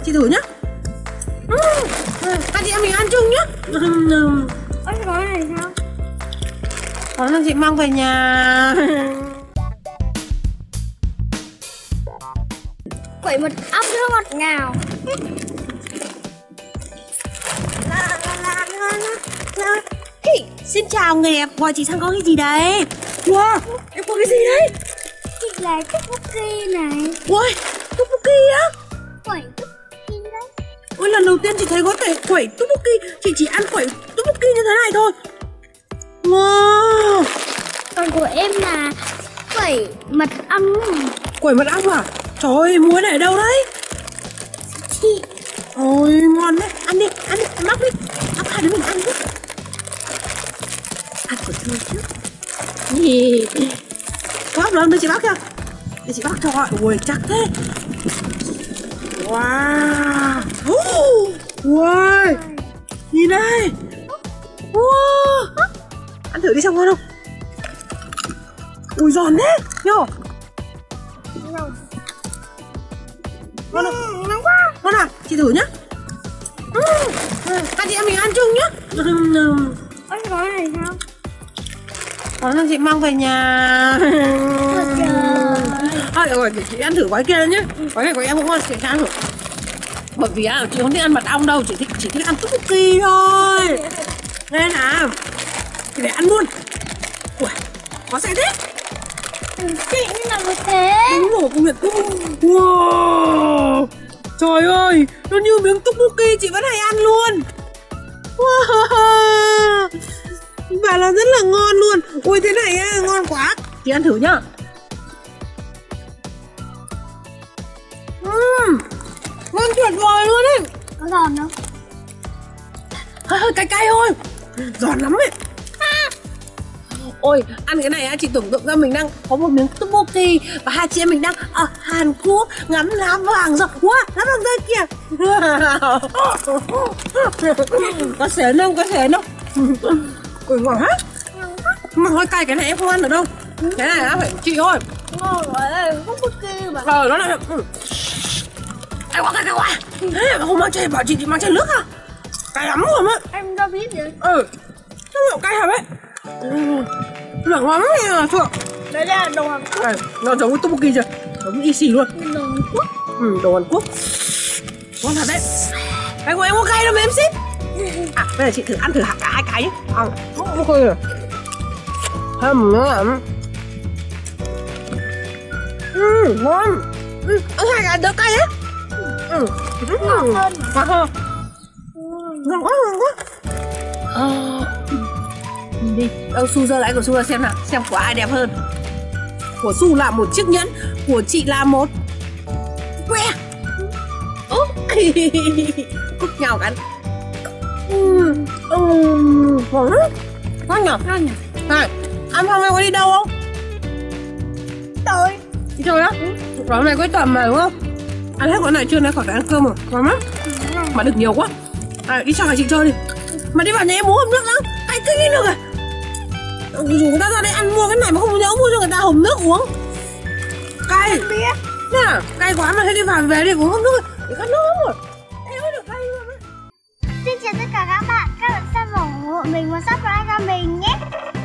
chị thử nhá. Hai chị em mình ăn chung nhá. Ôi gói này sao? Có là chị mang về nhà. Quẩy mật ong rất ngọt ngào. Xin chào người đẹp, gọi chị sang có cái gì đấy? Wow, em có cái gì đấy? Chị là tteokbokki này. Ui, tteokbokki á? Quẩy tteokbokki đấy. Ôi, lần đầu tiên chị thấy có thể quẩy tteokbokki. Chị chỉ ăn quẩy tteokbokki như thế này thôi. Wow. Còn của em là quẩy mật ong. Quẩy mật ong à? Trời ơi, mua cái này ở đâu đấy? Chị. Ôi, ngon đấy. Ăn đi, em bóc đi. Bóc hai đứa mình ăn đi. Ăn của tôi chứ. Có bóc đâu, đưa chị bóc cho. Để chị bóc cho. Ui, chắc thế. Wow. Wow. Nhìn đây. Wow. Ăn thử đi xem ngon không? Ui, giòn thế. Nhô. Ngon không? Ngon quá. Ngon à? Chị thử nhá. Hai chị em mình ăn chung nhá. Ôi gói này sao? Có là chị mang về nhà. Thôi được rồi, để chị ăn thử gói kia nhá. Gói này của em cũng ngon, chị ăn thử. Bởi vì chị không thích ăn mật ong đâu, chỉ thích ăn tteokbokki thôi. Nên là chị phải ăn luôn. Ui, có sai thế. Chị như là một thế. Đúng rồi, công nhận. Wow. Trời ơi, nó như miếng tteokbokki, chị vẫn hay ăn luôn. Wow. Và là rất là ngon luôn. Ui, thế này á, ngon quá. Chị ăn thử nhá. Ngon tuyệt vời luôn ấy. Có giòn không? Hơi cay cay thôi. Giòn lắm ấy. Ôi, ăn cái này á, chị tưởng tượng ra mình đang có một miếng tteokbokki và hai chị em mình đang ở Hàn Quốc ngắm lá vàng rộng quá, lá vàng rơi kìa. Có sến không, có sến không? Ui, ngon hết. Mà hơi cay, cái này em không ăn được đâu. Cái này nó phải chị thôi. Ngon quá, tteokbokki mà. Nó là cay quá, cay quá. Thế mà không mang chai, bảo chị mang chai nước à? Cay lắm luôn á. Em đâu biết vậy. Nó kiểu cay hả đấy. Là ngon lắm nha, Phượng. Đấy là đồ Hàn Quốc. Nó giống với tteokbokki chưa? Giống y xì luôn. Đồ Hàn Quốc. Đồ Hàn Quốc. Ngon thật đấy. Cái của em có cay đâu mà em ship. Bây giờ chị thử ăn thử cả hai cái nhé. Không coi rồi. Thơm nữa. Ngon. Ăn hai cái đỡ cay á. Ngon hơn. Ngon hơn. Ngon quá, ngon quá. Đi. Đâu Su giơ lại của Su ra xem nào, xem của ai đẹp hơn. Của Su là một chiếc nhẫn, của chị là một que. Cúc nhau cắn. Ngon lắm. Ngon nhở? Ngon nhỉ? Này, ăn hôm nay có đi đâu không? Tôi. Đi chơi á? Hôm nay cuối tuần mà đúng không? Ăn hết con này chưa, này khỏi phải ăn cơm rồi. Ngon lắm. Mà được nhiều quá. Đi chào chị chơi đi. Mà đi vào nhà em uống hộp nước lắm. Ai cứ nghĩ được à? Dù người ta ra đây ăn mua cái này mà không nhớ mua cho người ta hộp nước uống. Cay. Biết. Nè, cay quá mà, thế đi vào về đi uống hộp nước để khát nước rồi. Em mới được cay luôn á. Xin chào tất cả các bạn xem ủng hộ mình và subscribe cho mình nhé.